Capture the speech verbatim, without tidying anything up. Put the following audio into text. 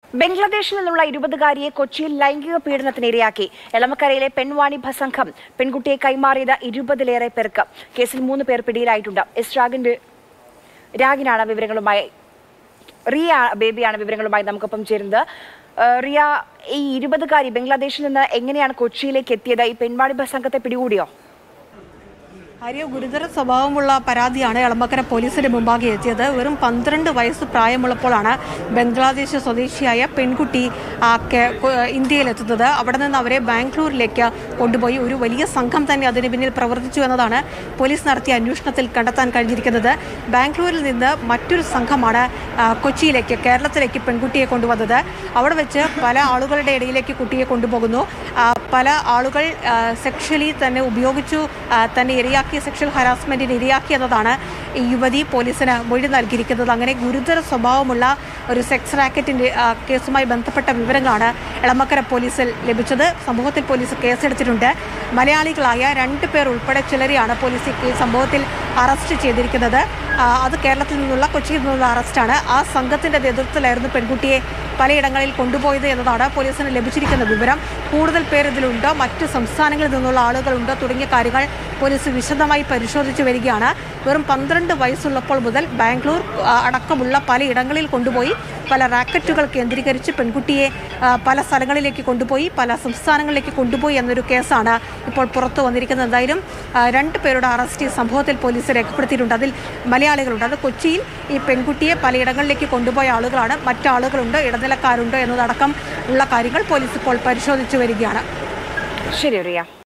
ബംഗ്ലാദേശിൽ നിന്നുള്ള ഇരുപതുകാരിയെ കൊച്ചിയിൽ ലൈംഗിക പീഡനത്തിന് ഇരയാക്കി. എളമക്കരയിലെ പെൺവാണിഭ സംഘം പെൺകുട്ടിയെ കൈമാറിയത് ഇരുപതിലേറെ പേർക്ക്. കേസിൽ മൂന്ന് പേർ പിടിയിലായിട്ടുണ്ട്. എസ് രാഗിന്റെ രാഗിനാണ് വിവരങ്ങളുമായി റിയ ബേബിയാണ് വിവരങ്ങളുമായി നമുക്കൊപ്പം ചേരുന്നത്. റിയ, ഈ ഇരുപതുകാരി ബംഗ്ലാദേശിൽ നിന്ന് എങ്ങനെയാണ് കൊച്ചിയിലേക്ക് എത്തിയത്? ഈ പെൺവാണിഭ സംഘത്തെ പിടികൂടിയോ? ആര്യ, ഗുരുതര സ്വഭാവമുള്ള പരാതിയാണ് എളമക്കര പോലീസിന് മുമ്പാകെ എത്തിയത്. വെറും പന്ത്രണ്ട് വയസ്സ് പ്രായമുള്ളപ്പോഴാണ് ബംഗ്ലാദേശ് സ്വദേശിയായ പെൺകുട്ടി ഇന്ത്യയിലെത്തുന്നത്. അവിടെ നിന്ന് അവരെ ബാംഗ്ലൂരിലേക്ക് കൊണ്ടുപോയി. ഒരു വലിയ സംഘം തന്നെ അതിന് പിന്നിൽ പ്രവർത്തിച്ചു എന്നതാണ് പോലീസ് നടത്തിയ അന്വേഷണത്തിൽ കണ്ടെത്താൻ കഴിഞ്ഞിരിക്കുന്നത്. ബാംഗ്ലൂരിൽ നിന്ന് മറ്റൊരു സംഘമാണ് കൊച്ചിയിലേക്ക്, കേരളത്തിലേക്ക് പെൺകുട്ടിയെ കൊണ്ടുവന്നത്. അവിടെ വെച്ച് പല ആളുകളുടെ ഇടയിലേക്ക് കുട്ടിയെ കൊണ്ടുപോകുന്നു. പല ആളുകൾ സെക്ഷലി തന്നെ ഉപയോഗിച്ചു തന്നെ ഇരയാക്കി സെക്ഷൽ ഹരാസ്മെന്റിന് ഇരയാക്കിയെന്നതാണ് ഈ യുവതി പോലീസിന് മൊഴി നൽകിയിരിക്കുന്നത്. അങ്ങനെ ഗുരുതര സ്വഭാവമുള്ള ഒരു സെക്സ് റാക്കറ്റിന്റെ കേസുമായി ബന്ധപ്പെട്ട വിവരങ്ങളാണ് എളമക്കര പോലീസിൽ ലഭിച്ചത്. സംഭവത്തിൽ പോലീസ് കേസെടുത്തിട്ടുണ്ട്. മലയാളികളായ രണ്ട് പേർ ഉൾപ്പെടെ ചിലരെയാണ് പോലീസ് ഈ സംഭവത്തിൽ അറസ്റ്റ് ചെയ്തിരിക്കുന്നത്. അത് കേരളത്തിൽ നിന്നുള്ള കൊച്ചിയിൽ നിന്നുള്ള അറസ്റ്റാണ്. ആ സംഘത്തിന്റെ നേതൃത്വത്തിലായിരുന്നു പെൺകുട്ടിയെ പലയിടങ്ങളിൽ കൊണ്ടുപോയത് എന്നതാണ് പോലീസിന് ലഭിച്ചിരിക്കുന്ന വിവരം. കൂടുതൽ പേർ ഇതിലുണ്ടോ, മറ്റ് സംസ്ഥാനങ്ങളിൽ നിന്നുള്ള ആളുകളുണ്ടോ തുടങ്ങിയ കാര്യങ്ങൾ പോലീസ് വിശദമായി പരിശോധിച്ചു വരികയാണ്. വെറും പന്ത്രണ്ട് വയസ്സുള്ളപ്പോൾ മുതൽ ബാംഗ്ലൂർ അടക്കമുള്ള പലയിടങ്ങളിൽ കൊണ്ടുപോയി പല റാക്കറ്റുകൾ കേന്ദ്രീകരിച്ച് പെൺകുട്ടിയെ പല സ്ഥലങ്ങളിലേക്ക് കൊണ്ടുപോയി പല സംസ്ഥാനങ്ങളിലേക്ക് കൊണ്ടുപോയി എന്നൊരു കേസാണ് ഇപ്പോൾ പുറത്തു വന്നിരിക്കുന്നത്. എന്തായാലും രണ്ട് പേരുടെ അറസ്റ്റ് ഈ സംഭവത്തിൽ പോലീസ് രേഖപ്പെടുത്തിയിട്ടുണ്ട്. അതിൽ മലയാളികളുണ്ട്. അത് കൊച്ചിയിൽ ഈ പെൺകുട്ടിയെ പലയിടങ്ങളിലേക്ക് കൊണ്ടുപോയ ആളുകളാണ്. മറ്റാളുകളുണ്ട്, ഇടനിലക്കാരുണ്ട് എന്നതടക്കം ഉള്ള കാര്യങ്ങൾ പോലീസ് ഇപ്പോൾ പരിശോധിച്ചു വരികയാണ്. ശരി റിയ.